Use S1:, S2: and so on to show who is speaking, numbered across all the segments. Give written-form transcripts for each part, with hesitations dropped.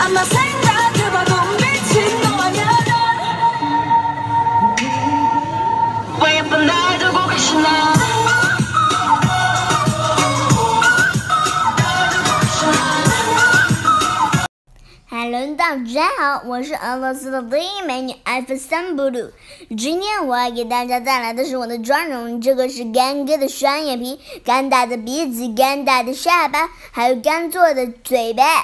S1: Hello， 大家好，我是俄罗斯的第一美女艾弗森布鲁。今天我要给大家带来的是我的妆容，这个是干戈的双眼皮、干大的鼻子、干大的下巴，还有干做的嘴巴。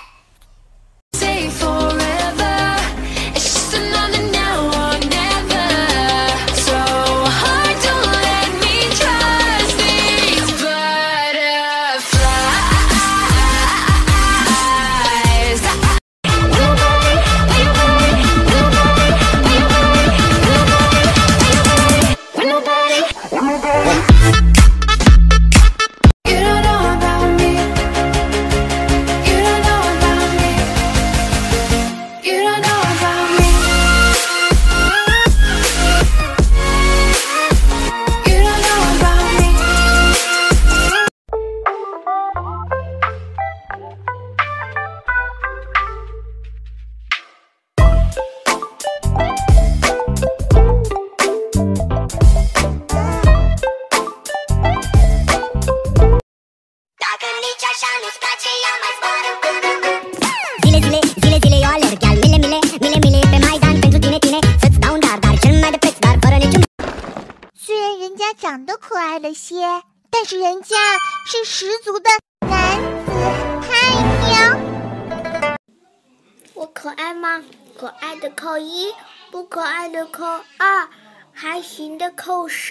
S2: 虽然人家长得可爱了些，但是人家是十足的男子汉呀。
S1: 我可爱吗？可爱的扣1，不可爱的扣2，还行的扣3，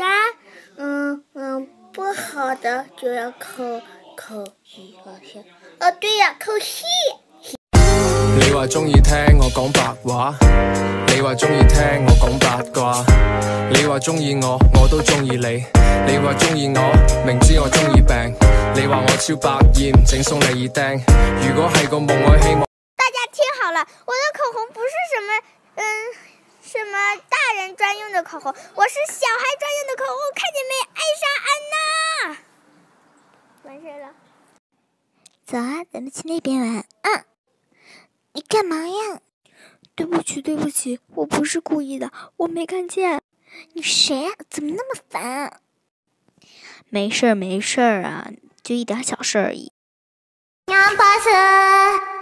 S1: 不好的就要扣1好像。對呀，扣4。
S3: 你話鍾意聽我講白話，你話鍾意聽我講八卦，你話鍾意我，我都鍾意你。你話鍾意我，明知我鍾意病。你話我超百厭，整鬆你耳釘。如果係個夢，我希望。
S1: 大家聽好了，我的口紅不是什麼大人專用的口紅，我是小孩專用的口紅，看見沒？愛上安娜。完事了。
S2: 走啊，咱們去那邊玩。你幹嘛呀？
S4: 對不起，我不是故意的，我沒看見。
S2: 你誰呀？怎麼那麼煩啊？
S4: 沒事兒啊，就一點小事而已。
S2: 娘不是